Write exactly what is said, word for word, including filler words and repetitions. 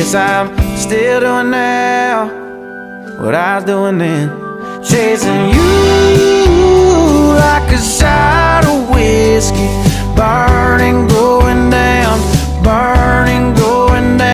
guess I'm still doing now what I was doing then. Chasing you